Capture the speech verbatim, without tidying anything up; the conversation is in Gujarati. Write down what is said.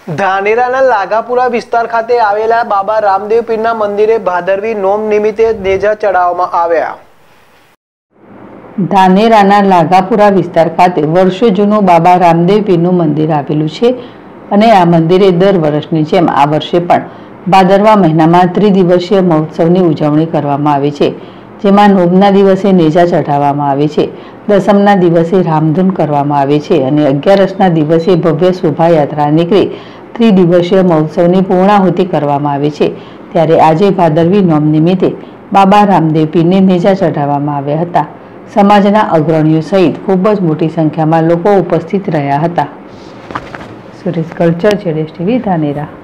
ધાનેરાના લાગાપુરા વિસ્તાર ખાતે આવેલા બાબા રામદેવ પીરના મંદિરે ભાદરવી નોમ નિમિત્તે નેજા ચડાવવામાં આવ્યા। ધાનેરાના લાગાપુરા વિસ્તાર ખાતે વર્ષો જૂનું બાબા રામદેવ પીરનું મંદિર આવેલું છે અને આ મંદિરે દર વર્ષની જેમ આ વર્ષે પણ ભાદરવા મહિનામાં ત્રિદિવસીય મહોત્સવની ઉજવણી કરવામાં આવે છે, જેમાં નોમના દિવસે નેજા ચઢાવવામાં આવે છે, દસમના દિવસે રામધૂન કરવામાં આવે છે અને અગિયારસના દિવસે ભવ્ય શોભાયાત્રા નીકળી ત્રિદિવસીય મહોત્સવની પૂર્ણાહુતિ કરવામાં આવે છે। ત્યારે આજે ભાદરવી નોમ નિમિત્તે બાબા રામદેવ પીરને નેજા ચઢાવવામાં આવ્યા હતા। સમાજના અગ્રણીઓ સહિત ખૂબ જ મોટી સંખ્યામાં લોકો ઉપસ્થિત રહ્યા હતા। સુરેશ કલ્ચર, જેડેશ ટીવી, ધાનેરા।